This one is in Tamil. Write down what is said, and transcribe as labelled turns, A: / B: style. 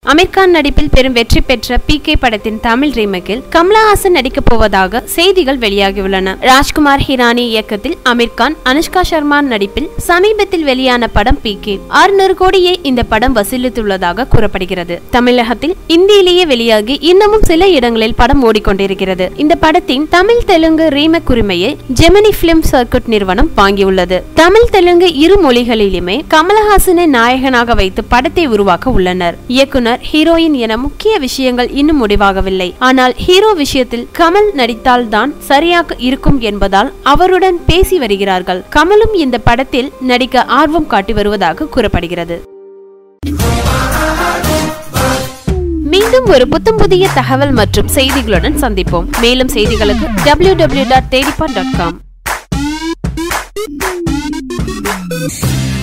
A: அமீர் கான் நடிப்பில் பெரும் வெற்றி பெற்ற PK படத்தின் தமிழ் ரீமேக்கில் கமலஹாசன் நடிக்கப் போவதாக செய்திகள் வெளியாகியுள்ளன. ராஜ்குமார் ஹிரானி இயக்கத்தில் அமீர் கான், அனுஷ்கா சர்மா நடிப்பில் சமீபத்தில் வெளியான படம் PK. 600 கோடியை இந்த படம் வசூலித்துள்ளதாக கூறப்படுகிறது. தமிழகத்தில் இந்தியிலேயே வெளியாகி இன்னமும் சில இடங்களில் படம் ஓடிக்கொண்டிருக்கிறது. இந்த படத்தின் தமிழ் தெலுங்கு ரீமேக் உரிமையை ஜெமினி பிலிம் சர்க்கிட் நிறுவனம் வாங்கியுள்ளது. தமிழ் தெலுங்கு இரு மொழிகளிலுமே கமலஹாசனை நாயகனாக வைத்து படத்தை உருவாக்க உள்ளனர். இயக்குனர், ஹீரோயின் என முக்கிய விஷயங்கள் இன்னும் முடிவாகவில்லை. ஆனால் ஹீரோ விஷயத்தில் கமல் நடித்தால் தான் சரியாக இருக்கும் என்பதால் அவருடன் பேசி வருகிறார்கள். கமலும் இந்த படத்தில் நடிக்க ஆர்வம் காட்டி வருவதாக கூறப்படுகிறது. மீண்டும் ஒரு புத்தம் புதிய தகவல் மற்றும் செய்திகளுடன் சந்திப்போம். மேலும் செய்திகளுக்கு www.tedipod.com